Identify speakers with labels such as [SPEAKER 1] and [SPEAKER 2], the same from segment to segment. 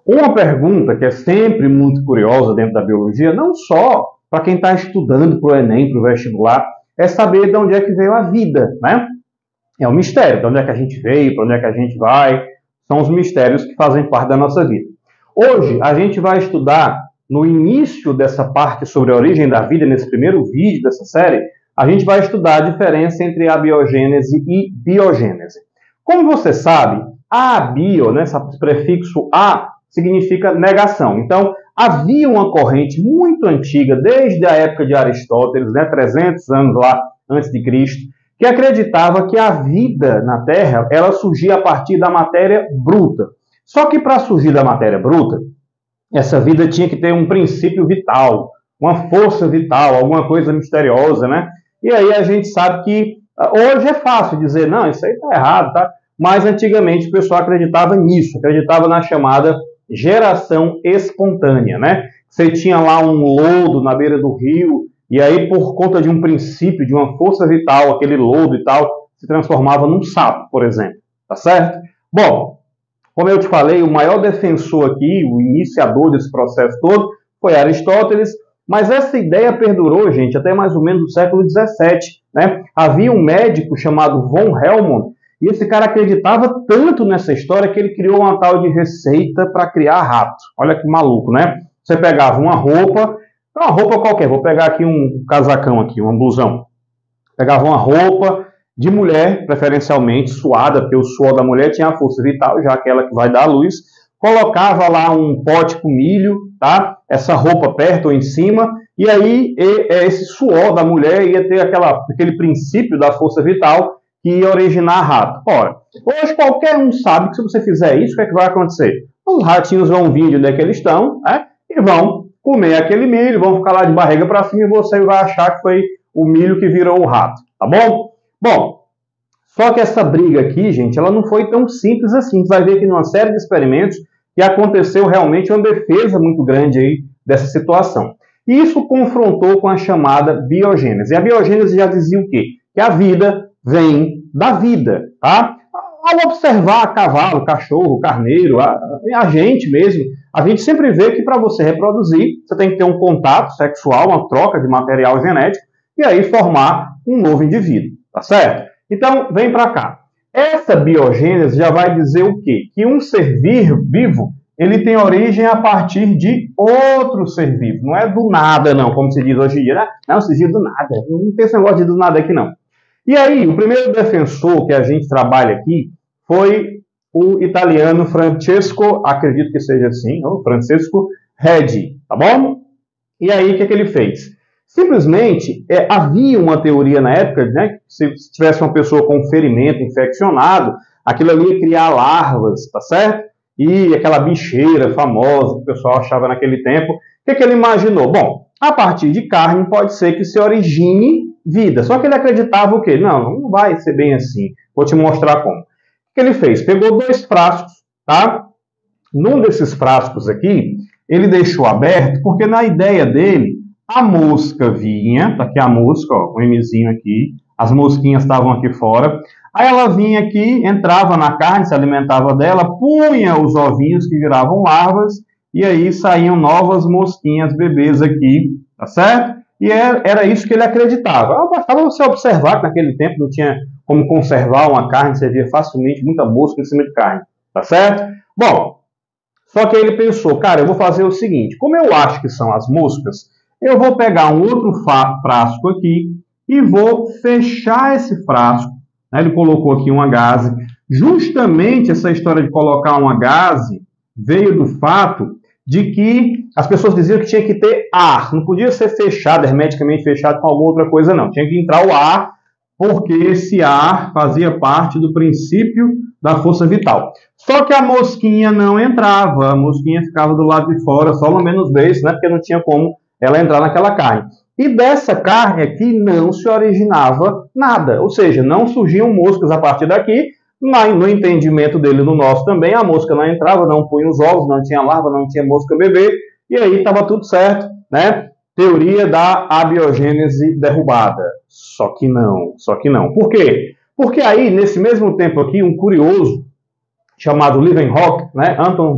[SPEAKER 1] Uma pergunta que é sempre muito curiosa dentro da biologia, não só para quem está estudando para o Enem, para o vestibular, é saber de onde é que veio a vida, né? É um mistério, de onde é que a gente veio, para onde é que a gente vai, são os mistérios que fazem parte da nossa vida. Hoje, a gente vai estudar, no início dessa parte sobre a origem da vida, nesse primeiro vídeo dessa série, a gente vai estudar a diferença entre abiogênese e biogênese. Como você sabe, abio, né, esse prefixo a, significa negação. Então, havia uma corrente muito antiga, desde a época de Aristóteles, né, 300 anos lá antes de Cristo, que acreditava que a vida na Terra ela surgia a partir da matéria bruta. Só que para surgir da matéria bruta, essa vida tinha que ter um princípio vital, uma força vital, alguma coisa misteriosa, né? E aí a gente sabe que hoje é fácil dizer, não, isso aí está errado, tá? Mas antigamente o pessoal acreditava nisso, acreditava na chamada geração espontânea, né? Você tinha lá um lodo na beira do rio, e aí por conta de um princípio, de uma força vital, aquele lodo e tal, se transformava num sapo, por exemplo, tá certo? Bom, como eu te falei, o maior defensor aqui, o iniciador desse processo todo, foi Aristóteles, mas essa ideia perdurou, gente, até mais ou menos no século XVII, né? Havia um médico chamado von Helmont, e esse cara acreditava tanto nessa história que ele criou uma tal de receita para criar rato. Olha que maluco, né? Você pegava uma roupa qualquer, vou pegar aqui um casacão aqui, um blusão. Pegava uma roupa de mulher, preferencialmente suada, porque o suor da mulher tinha a força vital, já que ela que vai dar a luz. Colocava lá um pote com milho, tá? Essa roupa perto ou em cima, e aí esse suor da mulher ia ter aquele princípio da força vital que ia originar rato. Ora, hoje qualquer um sabe que se você fizer isso, o que é que vai acontecer? Os ratinhos vão vir de onde é que eles estão, né? E vão comer aquele milho, vão ficar lá de barriga para cima e você vai achar que foi o milho que virou o rato, tá bom? Bom, só que essa briga aqui, gente, ela não foi tão simples assim. A gente vai ver aqui numa série de experimentos que aconteceu realmente uma defesa muito grande aí dessa situação. E isso confrontou com a chamada biogênese. E a biogênese já dizia o quê? Que a vida vem da vida, tá? Ao observar cavalo, cachorro, carneiro, a gente mesmo, a gente sempre vê que para você reproduzir, você tem que ter um contato sexual, uma troca de material genético, e aí formar um novo indivíduo, tá certo? Então, vem para cá. Essa biogênese já vai dizer o quê? Que um ser vivo, ele tem origem a partir de outro ser vivo. Não é do nada, não, como se diz hoje em dia. Não, se diz do nada. Não tem esse negócio de do nada aqui, não. E aí, o primeiro defensor que a gente trabalha aqui foi o italiano Francesco, acredito que seja assim, Francesco Redi, tá bom? E aí, o que ele fez? Simplesmente, havia uma teoria na época, né, que se tivesse uma pessoa com um ferimento infeccionado, aquilo ali ia criar larvas, tá certo? E aquela bicheira famosa que o pessoal achava naquele tempo. O que ele imaginou? Bom, a partir de carne pode ser que se origine vida. Só que ele acreditava o quê? Não vai ser bem assim. Vou te mostrar como. O que ele fez? Pegou 2 frascos, tá? Num desses frascos aqui, ele deixou aberto, porque na ideia dele, a mosca vinha, tá aqui a mosca, ó, um Mzinho aqui, as mosquinhas estavam aqui fora, aí ela vinha aqui, entrava na carne, se alimentava dela, punha os ovinhos que viravam larvas, e aí saíam novas mosquinhas bebês aqui, tá certo? E era isso que ele acreditava. Bastava você observar que naquele tempo não tinha como conservar uma carne, você via facilmente muita mosca em cima de carne, tá certo? Bom, só que ele pensou, cara, eu vou fazer o seguinte, como eu acho que são as moscas, eu vou pegar um outro frasco aqui e vou fechar esse frasco. Né? Ele colocou aqui uma gaze. Justamente essa história de colocar uma gaze veio do fato de que as pessoas diziam que tinha que ter ar. Não podia ser fechado, hermeticamente fechado com alguma outra coisa, não. Tinha que entrar o ar, porque esse ar fazia parte do princípio da força vital. Só que a mosquinha não entrava. A mosquinha ficava do lado de fora, só lambendo os beiços, né? Porque não tinha como ela entrar naquela carne. E dessa carne aqui não se originava nada, ou seja, não surgiam moscas a partir daqui. No entendimento dele, no nosso também, a mosca não entrava, não punha os ovos, não tinha larva, não tinha mosca bebê, e aí estava tudo certo, né? Teoria da abiogênese derrubada. Só que não. Por quê? Porque aí, nesse mesmo tempo aqui, um curioso chamado Leeuwenhoek, né? Anton von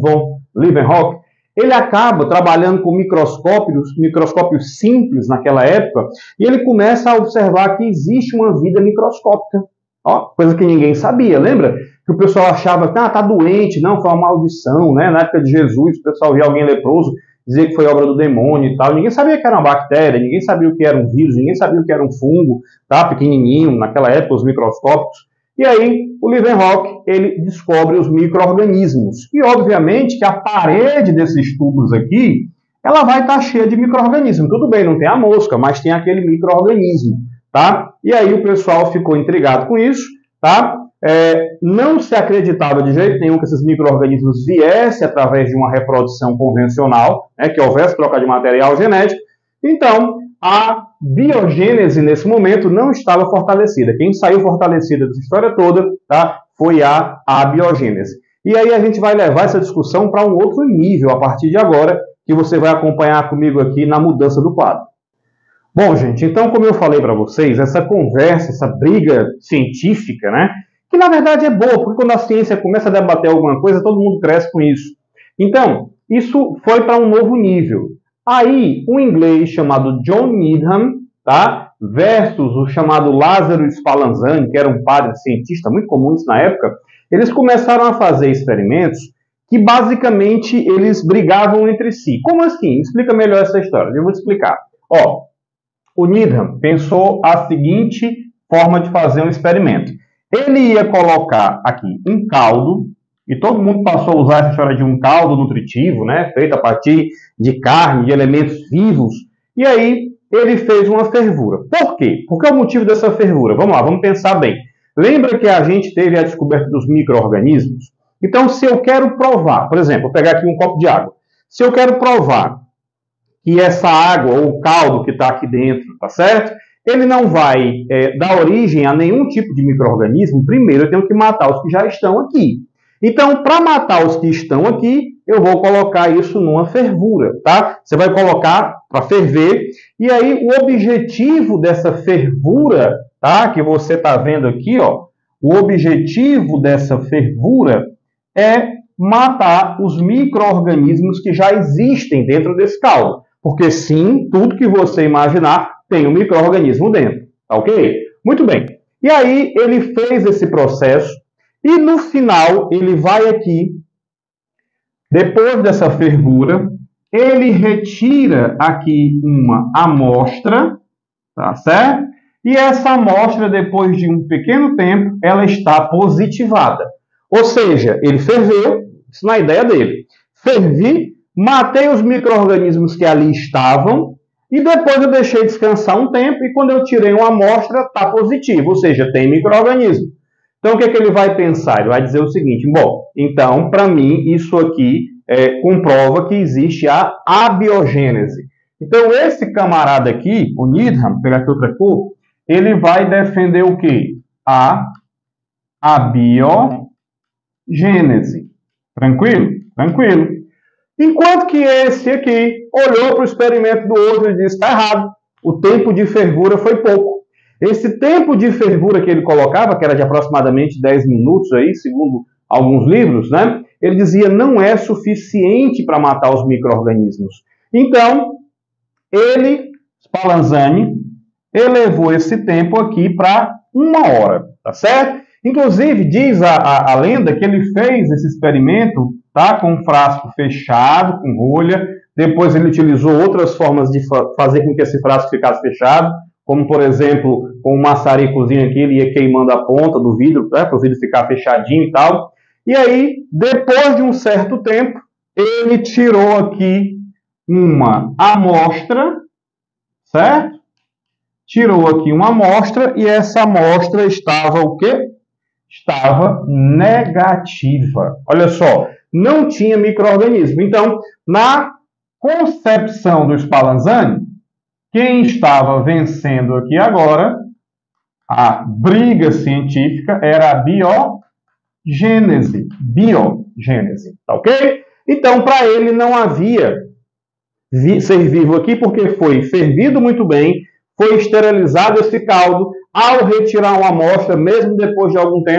[SPEAKER 1] Leeuwenhoek, ele acaba trabalhando com microscópios simples naquela época, e ele começa a observar que existe uma vida microscópica. Ó, coisa que ninguém sabia, lembra? Que o pessoal achava que tá doente, não, foi uma maldição, né? Na época de Jesus, o pessoal via alguém leproso, dizia que foi obra do demônio e tal. Ninguém sabia que era uma bactéria, ninguém sabia o que era um vírus, ninguém sabia o que era um fungo, tá? Pequenininho, naquela época, os microscópicos. E aí, o Leeuwenhoek, ele descobre os micro-organismos. E, obviamente, que a parede desses tubos aqui, ela vai estar cheia de micro-organismos. Tudo bem, não tem a mosca, mas tem aquele micro-organismo, tá? E aí o pessoal ficou intrigado com isso, tá? Não se acreditava de jeito nenhum que esses micro-organismos viessem através de uma reprodução convencional, né, que houvesse troca de material genético. Então, a biogênese, nesse momento, não estava fortalecida. Quem saiu fortalecida dessa história toda, tá, foi a abiogênese. E aí a gente vai levar essa discussão para um outro nível a partir de agora, que você vai acompanhar comigo aqui na mudança do quadro. Bom, gente, então, como eu falei para vocês, essa conversa, essa briga científica, né, que na verdade é boa, porque quando a ciência começa a debater alguma coisa, todo mundo cresce com isso. Então, isso foi para um novo nível. Aí, um inglês chamado John Needham, tá, versus o chamado Lázaro Spallanzani, que era um padre cientista muito comum na época, eles começaram a fazer experimentos que basicamente eles brigavam entre si. Como assim? Explica melhor essa história. Eu vou te explicar. Ó, o Needham pensou a seguinte forma de fazer um experimento. Ele ia colocar aqui um caldo, e todo mundo passou a usar essa história de um caldo nutritivo, né, feito a partir de carne, de elementos vivos, e aí ele fez uma fervura. Por quê? Qual é o motivo dessa fervura? Vamos lá, vamos pensar bem. Lembra que a gente teve a descoberta dos micro-organismos? Então, se eu quero provar, por exemplo, vou pegar aqui um copo de água. Se eu quero provar que essa água, ou o caldo que está aqui dentro, tá certo? Ele não vai dar origem a nenhum tipo de micro-organismo. Primeiro, eu tenho que matar os que já estão aqui. Então, para matar os que estão aqui, eu vou colocar isso numa fervura, tá? Você vai colocar para ferver. E aí, o objetivo dessa fervura, tá? Que você está vendo aqui, ó. O objetivo dessa fervura é matar os micro-organismos que já existem dentro desse caldo. Porque sim, tudo que você imaginar tem um micro-organismo dentro, tá ok? Muito bem. E aí ele fez esse processo e no final ele vai aqui, depois dessa fervura, ele retira aqui uma amostra, tá certo? E essa amostra, depois de um pequeno tempo, ela está positivada. Ou seja, ele ferveu, isso na ideia dele. Fervi, matei os micro-organismos que ali estavam e depois eu deixei descansar um tempo e quando eu tirei uma amostra, está positivo, ou seja, tem micro-organismo. Então, o que é que ele vai pensar? Ele vai dizer o seguinte, bom, então, para mim, isso aqui comprova que existe a abiogênese. Então, esse camarada aqui, o Needham, vou pegar aqui outra cor, ele vai defender o quê? A abiogênese. Tranquilo? Tranquilo. Enquanto que esse aqui olhou para o experimento do outro e disse, está errado, o tempo de fervura foi pouco. Esse tempo de fervura que ele colocava, que era de aproximadamente 10 minutos, aí, segundo alguns livros, né, ele dizia não é suficiente para matar os micro-organismos. Então, ele, Spallanzani, elevou esse tempo aqui para 1 hora, tá certo? Inclusive, diz a lenda que ele fez esse experimento, tá, com um frasco fechado, com rolha. Depois ele utilizou outras formas de fazer com que esse frasco ficasse fechado, como, por exemplo, com um maçaricozinho aqui, ele ia queimando a ponta do vidro, né, para o vidro ficar fechadinho e tal. E aí, depois de um certo tempo, ele tirou aqui uma amostra, certo? Tirou aqui uma amostra e essa amostra estava o quê? Estava negativa. Olha só, não tinha micro-organismo. Então, na concepção do Spallanzani, quem estava vencendo aqui agora, a briga científica, era a biogênese. Biogênese, tá ok? Então, para ele não havia ser vivo aqui, porque foi fervido muito bem, foi esterilizado esse caldo. Ao retirar uma amostra, mesmo depois de algum tempo,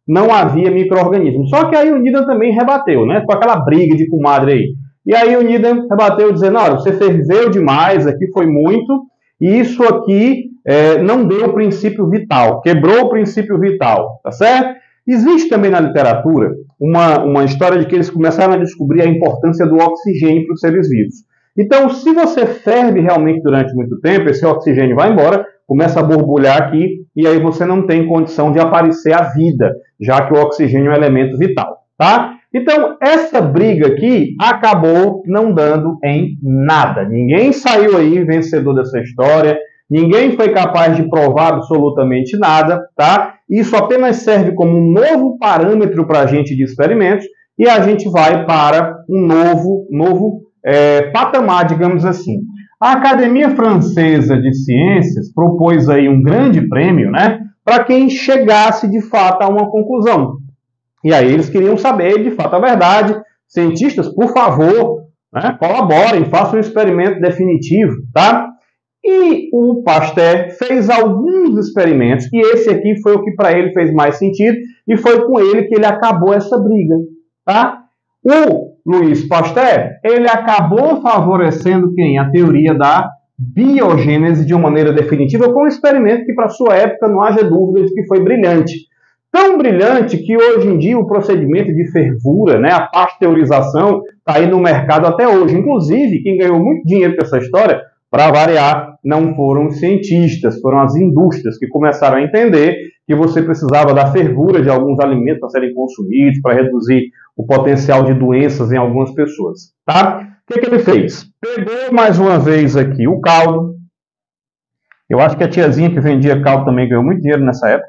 [SPEAKER 1] não havia micro-organismos. Só que aí o Needham também rebateu, né? Com aquela briga de comadre aí. E aí o Needham rebateu dizendo, olha, você ferveu demais, aqui foi muito, e isso aqui não deu o princípio vital, quebrou o princípio vital, tá certo? Existe também na literatura uma história de que eles começaram a descobrir a importância do oxigênio para os seres vivos. Então, se você ferve realmente durante muito tempo, esse oxigênio vai embora, começa a borbulhar aqui, e aí você não tem condição de aparecer a vida, já que o oxigênio é um elemento vital, tá? Então, essa briga aqui acabou não dando em nada. Ninguém saiu aí vencedor dessa história, ninguém foi capaz de provar absolutamente nada, tá? Isso apenas serve como um novo parâmetro para a gente de experimentos e a gente vai para um novo patamar, digamos assim. A Academia Francesa de Ciências propôs aí um grande prêmio, né, para quem chegasse de fato a uma conclusão. E aí eles queriam saber de fato a verdade. Cientistas, por favor, né, colaborem, façam um experimento definitivo, tá? E o Pasteur fez alguns experimentos, e esse aqui foi o que para ele fez mais sentido, e foi com ele que ele acabou essa briga, tá? O Louis Pasteur, ele acabou favorecendo quem? A teoria da biogênese de uma maneira definitiva, com um experimento que para sua época não haja dúvida de que foi brilhante. Tão brilhante que hoje em dia o procedimento de fervura, né, a pasteurização, está aí no mercado até hoje. Inclusive, quem ganhou muito dinheiro com essa história, para variar, não foram os cientistas, foram as indústrias que começaram a entender que você precisava da fervura de alguns alimentos para serem consumidos, para reduzir o potencial de doenças em algumas pessoas. Tá? O que ele fez? Pegou mais uma vez aqui o caldo. Eu acho que a tiazinha que vendia caldo também ganhou muito dinheiro nessa época.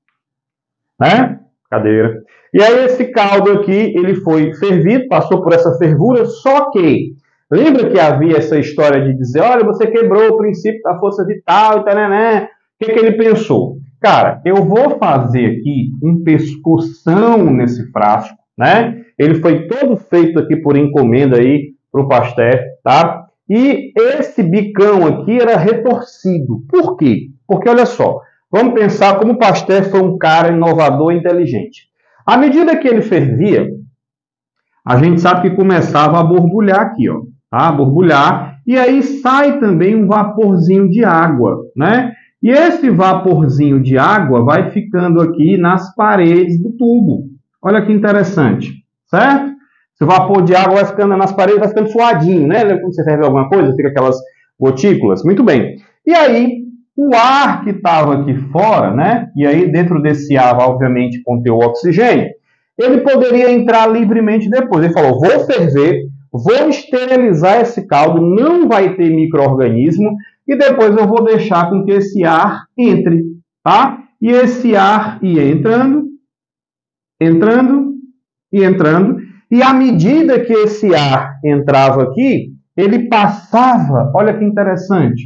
[SPEAKER 1] Né? Cadeira. E aí esse caldo aqui, ele foi fervido, passou por essa fervura, só que lembra que havia essa história de dizer, olha, você quebrou o princípio da força vital e tal, né? O que ele pensou? Cara, eu vou fazer aqui um pescoção nesse frasco, né? Ele foi todo feito aqui por encomenda aí para o Pasteur, tá? E esse bicão aqui era retorcido. Por quê? Porque, olha só, vamos pensar como o Pasteur foi um cara inovador e inteligente. À medida que ele fervia, a gente sabe que começava a borbulhar aqui, ó. Tá? Borbulhar. E aí sai também um vaporzinho de água, né? E esse vaporzinho de água vai ficando aqui nas paredes do tubo. Olha que interessante, certo? Esse vapor de água vai ficando nas paredes, vai ficando suadinho, né? Lembra quando você ferve alguma coisa, fica aquelas gotículas? Muito bem. E aí, o ar que estava aqui fora, né? E aí dentro desse ar, obviamente, contém o oxigênio. Ele poderia entrar livremente depois. Ele falou, vou ferver, vou esterilizar esse caldo, não vai ter micro-organismo, e depois eu vou deixar com que esse ar entre, tá? E esse ar ia entrando, entrando e entrando, e à medida que esse ar entrava aqui, ele passava, olha que interessante,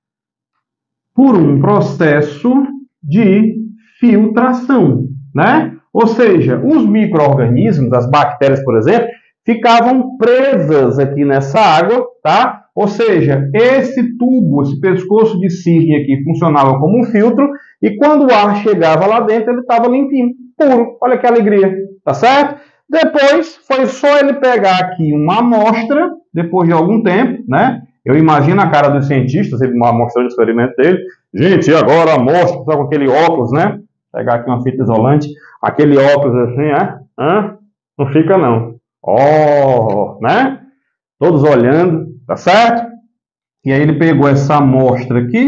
[SPEAKER 1] por um processo de filtração, né? Ou seja, os micro-organismos, as bactérias, por exemplo, ficavam presas aqui nessa água, tá? Ou seja, esse tubo, esse pescoço de cisne aqui funcionava como um filtro e quando o ar chegava lá dentro, ele estava limpinho, puro. Olha que alegria, tá certo? Depois, foi só ele pegar aqui uma amostra, depois de algum tempo, né? Eu imagino a cara dos cientistas, ele mostrando o experimento dele. Gente, e agora a amostra, só com aquele óculos, né? Pegar aqui uma fita isolante, aquele óculos assim, não fica não. Ó, né? Todos olhando, tá certo? E aí ele pegou essa amostra aqui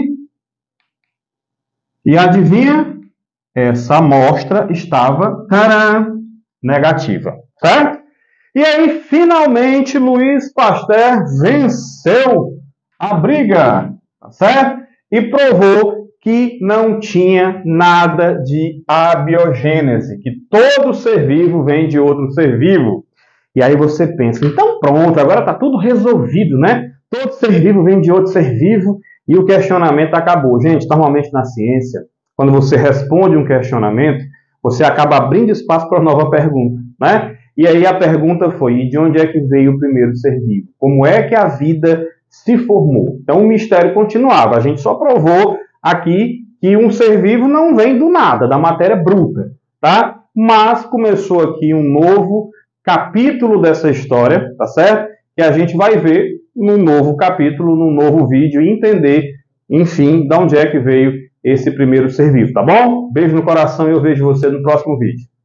[SPEAKER 1] e adivinha? Essa amostra estava, tcharam, negativa, certo? E aí, finalmente, Louis Pasteur venceu a briga, tá certo? E provou que não tinha nada de abiogênese, que todo ser vivo vem de outro ser vivo. E aí você pensa, então pronto, agora está tudo resolvido, né? Todo ser vivo vem de outro ser vivo e o questionamento acabou. Gente, normalmente na ciência, quando você responde um questionamento, você acaba abrindo espaço para uma nova pergunta, né? E aí a pergunta foi, e de onde é que veio o primeiro ser vivo? Como é que a vida se formou? Então o mistério continuava. A gente só provou aqui que um ser vivo não vem do nada, da matéria bruta, tá? mas começou aqui um novo capítulo dessa história, tá certo? Que a gente vai ver num novo capítulo, num novo vídeo e entender, enfim, de onde é que veio esse primeiro ser vivo, tá bom? Beijo no coração e eu vejo você no próximo vídeo.